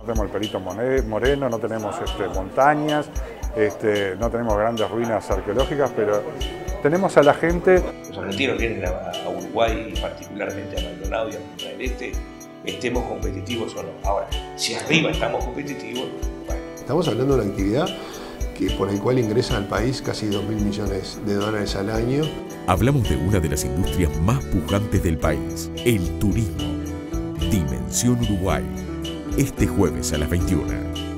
No tenemos el Perito Moreno, no tenemos montañas, no tenemos grandes ruinas arqueológicas, pero tenemos a la gente. Los argentinos vienen a Uruguay, particularmente a Maldonado y a Punta del Este, estemos competitivos o no. Ahora, si arriba estamos competitivos, bueno. Estamos hablando de una actividad por el cual ingresan al país casi 2.000 millones de dólares al año. Hablamos de una de las industrias más pujantes del país, el turismo. Dimensión Uruguay, este jueves a las 21.